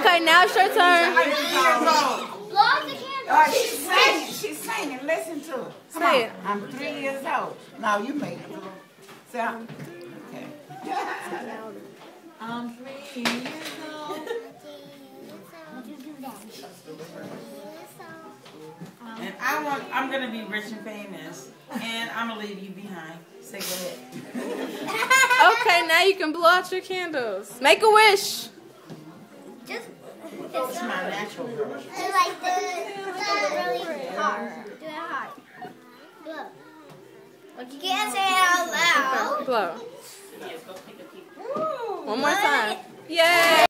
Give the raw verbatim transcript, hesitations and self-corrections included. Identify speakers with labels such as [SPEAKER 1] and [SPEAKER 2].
[SPEAKER 1] Okay, now it's your turn.
[SPEAKER 2] Blow out the candle.
[SPEAKER 3] Oh, she's singing. She's singing. Listen to her. Come
[SPEAKER 1] Say
[SPEAKER 3] on.
[SPEAKER 1] it.
[SPEAKER 3] I'm three years old. Now you make it. Say, I'm- okay. I'm three years old. And I want, I'm going to be rich and famous. And I'm going to leave you behind. Say, go ahead.
[SPEAKER 1] Okay, now you can blow out your candles. Make a wish.
[SPEAKER 2] Just
[SPEAKER 3] It's my natural girl.
[SPEAKER 2] do like this. Do it really hard. Do it hard. Blow. But you can't say it out loud.
[SPEAKER 1] Blow. One more time. Yay!